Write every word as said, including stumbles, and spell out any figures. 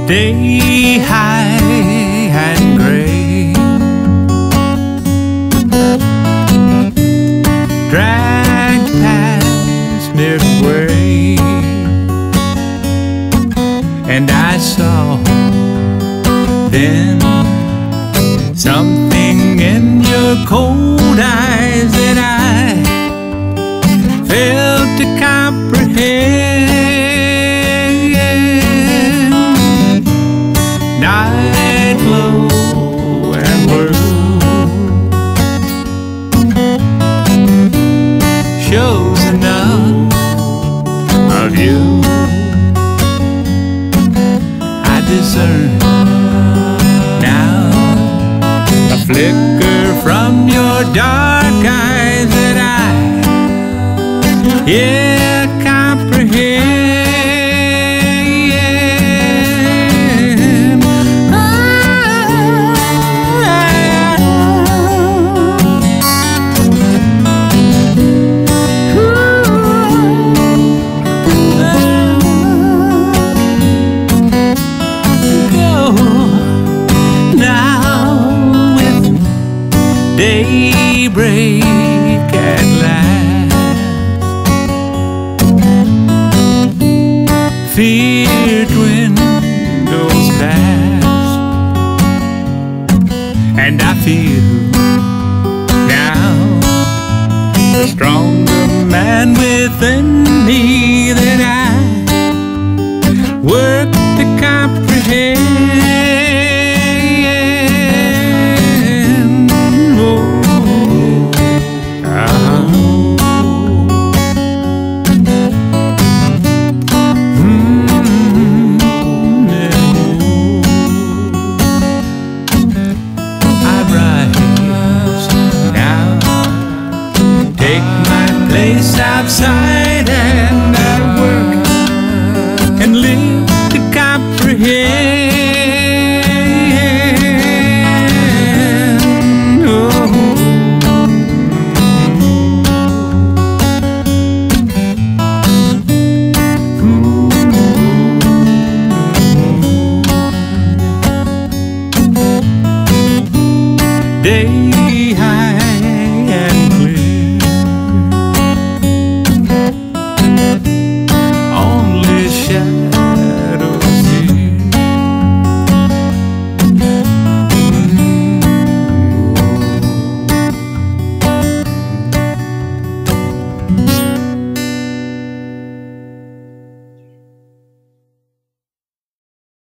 day high and gray, dragged past midway, and I saw then something in your cold eyes that I failed to comprehend. Night glow and blue shows enough of you. I discern now a flicker from your dark eyes that I, yeah, comprehend. Daybreak at last, fear dwindles past, and I feel now the stronger man within me that I work to comprehend. Outside and I work and live to comprehend. Oh. Day high